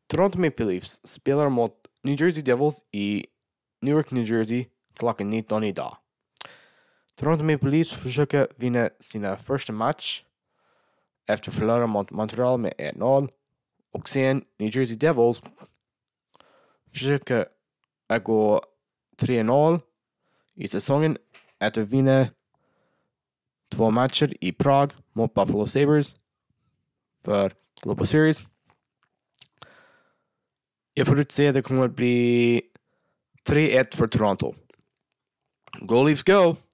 Toronto Maple Leafs spelar mot New Jersey Devils i Newark, New Jersey klockan 19 idag. Toronto Maple Leafs försöker vinna sina första match efter att förlora mot Montreal med 1-0. Och sen New Jersey Devils försöker att gå 3-0 i säsongen efter att vinna 2 matcher i Prague mot Buffalo Sabres för Global Series. Jag förutser att det kommer att bli 3-1 för Toronto. Go Leafs go!